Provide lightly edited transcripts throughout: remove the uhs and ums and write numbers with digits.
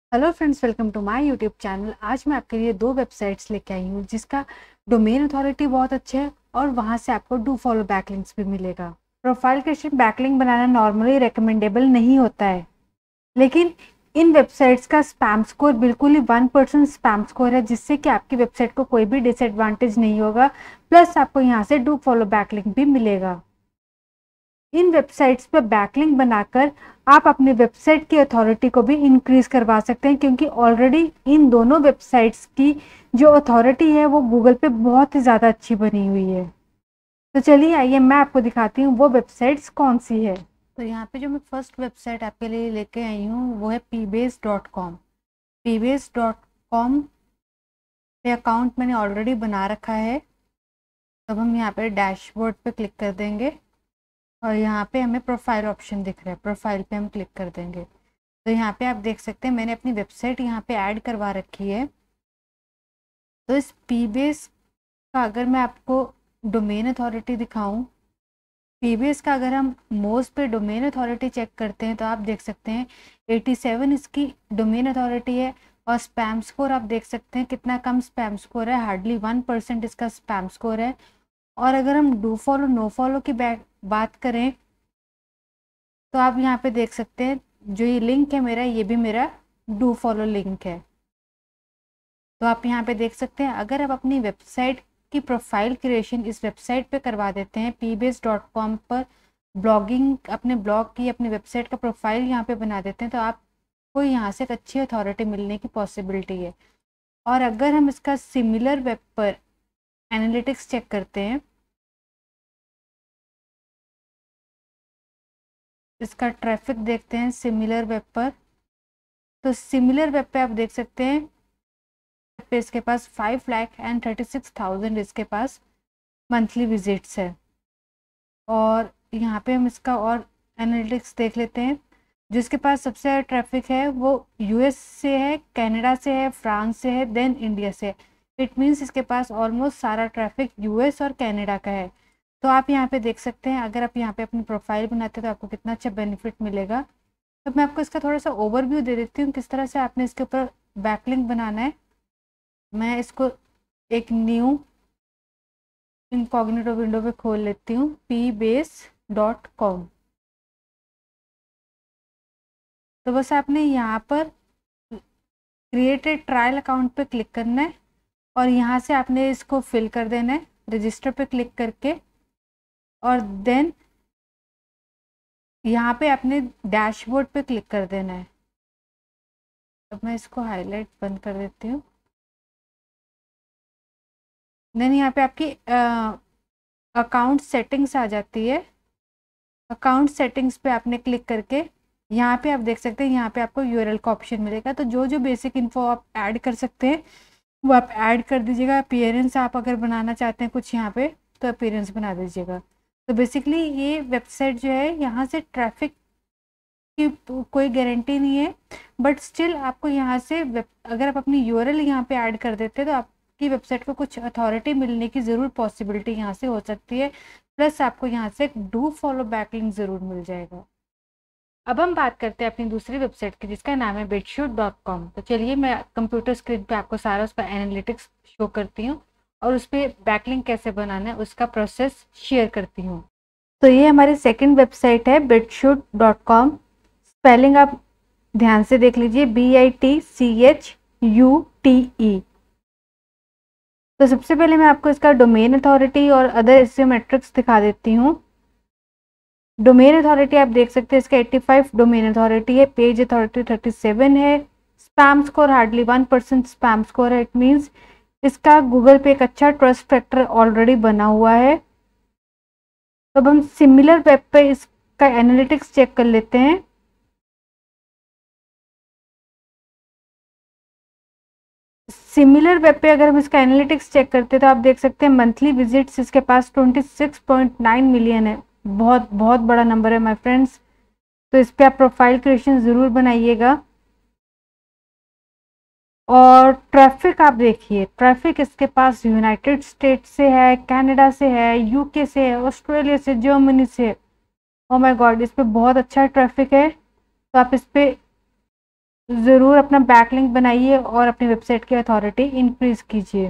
Hello friends, welcome to my YouTube channel. आज मैं आपके लिए दो वेबसाइट्स लेके आई हूँ जिसका डोमेन अथॉरिटी बहुत अच्छा है और वहाँ से आपको डू फॉलो बैकलिंक्स भी मिलेगा। प्रोफाइल क्रिएशन बैकलिंक बनाना नॉर्मली रिकमेंडेबल नहीं होता है, लेकिन इन वेबसाइट्स का स्पैम स्कोर बिल्कुल ही 1% स्पैम स्कोर है, जिससे कि आपकी वेबसाइट को कोई भी डिसएडवांटेज नहीं होगा। प्लस आपको यहाँ से डू फॉलो बैकलिंक भी मिलेगा। इन वेबसाइट्स पर बैकलिंक बनाकर आप अपनी वेबसाइट की अथॉरिटी को भी इंक्रीज करवा सकते हैं, क्योंकि ऑलरेडी इन दोनों वेबसाइट्स की जो अथॉरिटी है वो गूगल पे बहुत ही ज़्यादा अच्छी बनी हुई है। तो चलिए आइए मैं आपको दिखाती हूँ वो वेबसाइट्स कौन सी है। तो यहाँ पे जो मैं फर्स्ट वेबसाइट आपके लिए लेके आई हूँ वो है pbase.com। pbase.com पे अकाउंट मैंने ऑलरेडी बना रखा है। तब हम यहाँ पे डैशबोर्ड पे क्लिक कर देंगे और यहाँ पे हमें प्रोफाइल ऑप्शन दिख रहा है, प्रोफाइल पे हम क्लिक कर देंगे। तो यहाँ पे आप देख सकते हैं मैंने अपनी वेबसाइट यहाँ पे ऐड करवा रखी है। तो इस पीबेस का अगर मैं आपको डोमेन अथॉरिटी दिखाऊं, पीबीएस का अगर हम मोस्ट पे डोमेन अथॉरिटी चेक करते हैं तो आप देख सकते हैं 87 इसकी डोमेन अथॉरिटी है। और स्पैम स्कोर आप देख सकते हैं कितना कम स्पैम स्कोर है, हार्डली 1% इसका स्पैम स्कोर है। और अगर हम डू फॉलो नो फॉलो की बात करें तो आप यहाँ पे देख सकते हैं जो ये लिंक है मेरा, ये भी मेरा डू फॉलो लिंक है। तो आप यहाँ पे देख सकते हैं अगर आप अपनी वेबसाइट की प्रोफाइल क्रिएशन इस वेबसाइट पे करवा देते हैं, pbase.com पर ब्लॉगिंग अपने ब्लॉग की अपनी वेबसाइट का प्रोफाइल यहाँ पे बना देते हैं, तो आपको यहाँ से एक अच्छी अथॉरिटी मिलने की पॉसिबिलिटी है। और अगर हम इसका सिमिलर वेब पर एनालिटिक्स चेक करते हैं, इसका ट्रैफिक देखते हैं सिमिलर वेब पर, तो सिमिलर वेब पे आप देख सकते हैं पे इसके पास 5,36,000 इसके पास मंथली विजिट्स है। और यहाँ पे हम इसका और एनालिटिक्स देख लेते हैं। जिसके पास सबसे ज़्यादा ट्रैफिक है वो यूएस से है, कनाडा से है, फ्रांस से है, देन इंडिया से। इट मीन्स इसके पास ऑलमोस्ट सारा ट्रैफिक यूएस और कनाडा का है। तो आप यहाँ पे देख सकते हैं अगर आप यहाँ पे अपनी प्रोफाइल बनाते हैं तो आपको कितना अच्छा बेनिफिट मिलेगा। तो मैं आपको इसका थोड़ा सा ओवरव्यू दे देती हूँ किस तरह से आपने इसके ऊपर बैकलिंक बनाना है। मैं इसको एक न्यू इनकॉग्निटो विंडो पे खोल लेती हूँ, pbase.com। तो बस आपने यहाँ पर क्रिएटेड ट्रायल अकाउंट पे क्लिक करना है और यहाँ से आपने इसको फिल कर देना है रजिस्टर पे क्लिक करके। और देन यहाँ पे आपने डैशबोर्ड पे क्लिक कर देना है। अब मैं इसको हाईलाइट बंद कर देती हूँ। देन यहाँ पे आपकी अकाउंट सेटिंग्स आ जाती है। अकाउंट सेटिंग्स पे आपने क्लिक करके यहाँ पे आप देख सकते हैं यहाँ पे आपको यूआरएल का ऑप्शन मिलेगा। तो जो जो बेसिक इन्फो आप ऐड कर सकते हैं वो आप ऐड कर दीजिएगा। अपीयरेंस आप अगर बनाना चाहते हैं कुछ यहाँ पे तो अपीयरेंस बना दीजिएगा। तो बेसिकली ये वेबसाइट जो है यहाँ से ट्रैफिक की कोई गारंटी नहीं है, बट स्टिल आपको यहाँ से अगर आप अपनी यूआरएल यहाँ पे ऐड कर देते हैं तो आपकी वेबसाइट को कुछ अथॉरिटी मिलने की ज़रूर पॉसिबिलिटी यहाँ से हो सकती है। प्लस आपको यहाँ से डू फॉलो बैकलिंक ज़रूर मिल जाएगा। अब हम बात करते हैं अपनी दूसरी वेबसाइट की जिसका नाम है bedshoot.com। तो चलिए मैं कंप्यूटर स्क्रीन पे आपको सारा उसका एनालिटिक्स शो करती हूँ और उस पर बैकलिंक कैसे बनाना है उसका प्रोसेस शेयर करती हूँ। तो ये हमारी सेकंड वेबसाइट है bedshoot.com। स्पेलिंग आप ध्यान से देख लीजिए, BITCHUTE। तो सबसे पहले मैं आपको इसका डोमेन अथॉरिटी और अदर इससे मैट्रिक्स दिखा देती हूँ। डोमेन अथॉरिटी आप देख सकते हैं इसका 85 डोमेन अथॉरिटी है, पेज अथॉरिटी 37 है, spam score hardly 1% spam score है। इट मीन्स इसका गूगल पे एक अच्छा ट्रस्ट फैक्टर ऑलरेडी बना हुआ है। तो अब हम सिमिलर वेब पे इसका एनालिटिक्स चेक कर लेते हैं। सिमिलर वेब पे अगर हम इसका एनालिटिक्स चेक करते हैं तो आप देख सकते हैं मंथली विजिट्स इसके पास 26.9 मिलियन है। बहुत बहुत बड़ा नंबर है माय फ्रेंड्स। तो इस पर आप प्रोफाइल क्रिएशन ज़रूर बनाइएगा। और ट्रैफिक आप देखिए, ट्रैफिक इसके पास यूनाइटेड स्टेट से है, कनाडा से है, यूके से है, ऑस्ट्रेलिया से, जर्मनी से। ओ माय गॉड, इस पे बहुत अच्छा ट्रैफिक है। तो आप इस पे ज़रूर अपना बैकलिंक बनाइए और अपनी वेबसाइट की अथॉरिटी इंक्रीज कीजिए।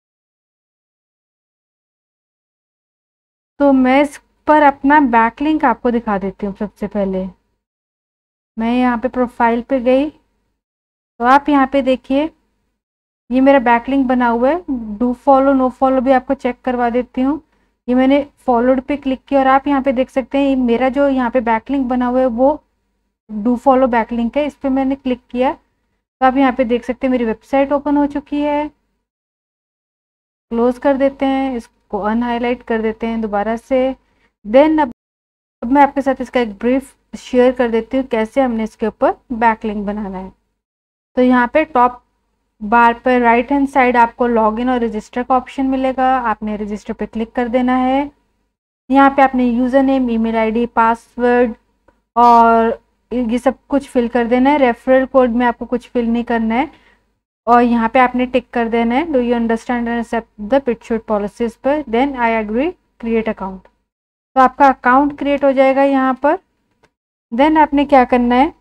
तो मैं इस पर अपना बैकलिंक आपको दिखा देती हूँ। सबसे पहले मैं यहाँ पे प्रोफाइल पे गई, तो आप यहाँ पे देखिए ये मेरा बैकलिंक बना हुआ है। डू फॉलो नो फॉलो भी आपको चेक करवा देती हूँ। ये मैंने फॉलोड पे क्लिक किया और आप यहाँ पे देख सकते हैं मेरा जो यहाँ पे बैकलिंक बना हुआ है वो डू फॉलो बैकलिंक है। इस पर मैंने क्लिक किया तो आप यहाँ पे देख सकते हैं मेरी वेबसाइट ओपन हो चुकी है। क्लोज कर देते हैं, इसको अनहाईलाइट कर देते हैं दोबारा से। देन अब मैं आपके साथ इसका एक ब्रीफ शेयर कर देती हूँ कैसे हमने इसके ऊपर बैकलिंक बनाना है। तो यहाँ पे टॉप बार पर राइट हैंड साइड आपको लॉगिन और रजिस्टर का ऑप्शन मिलेगा। आपने रजिस्टर पे क्लिक कर देना है। यहाँ पे आपने username, email ID, password और ये सब कुछ फिल कर देना है। रेफरल कोड में आपको कुछ फिल नहीं करना है और यहाँ पे आपने टिक कर देना है do you understand and accept the पिटशूट पॉलिसीज पर। Then I agree create account. तो आपका अकाउंट क्रिएट हो जाएगा यहाँ पर। देन आपने क्या करना है,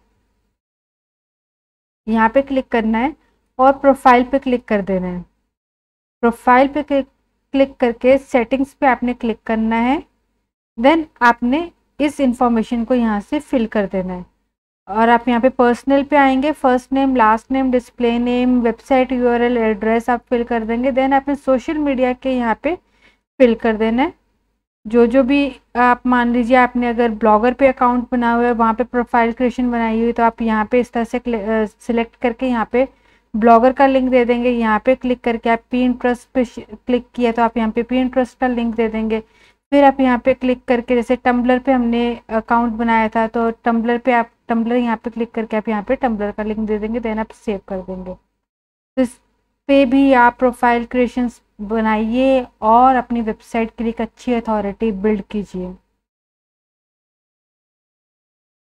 यहाँ पे क्लिक करना है और प्रोफाइल पे क्लिक कर देना है। प्रोफाइल पे क्लिक करके सेटिंग्स पे आपने क्लिक करना है। देन आपने इस इंफॉर्मेशन को यहाँ से फिल कर देना है और आप यहाँ पे पर्सनल पे आएंगे। First name, last name, display name, website URL, address आप फिल कर देंगे। देन आपने सोशल मीडिया के यहाँ पे फिल कर देना है जो भी आप मान लीजिए आपने अगर ब्लॉगर पे अकाउंट बना हुआ है, वहाँ पे प्रोफाइल क्रिएशन बनाई हुई, तो आप यहाँ पे इस तरह से सिलेक्ट करके यहाँ पे ब्लॉगर का लिंक दे देंगे। यहाँ पे क्लिक करके आप पिंटरेस्ट पे क्लिक किया तो आप यहाँ पे पिंटरेस्ट का लिंक दे देंगे। फिर आप यहाँ पे क्लिक करके, जैसे टम्बलर पे हमने अकाउंट बनाया था तो टम्बलर पे आप टम्बलर यहाँ पे क्लिक करके आप यहाँ पे टम्बलर का लिंक दे देंगे। देन आप सेव कर देंगे। तो इस पे भी आप प्रोफाइल क्रिएशंस बनाइए और अपनी वेबसाइट के लिए एक अच्छी अथॉरिटी बिल्ड कीजिए।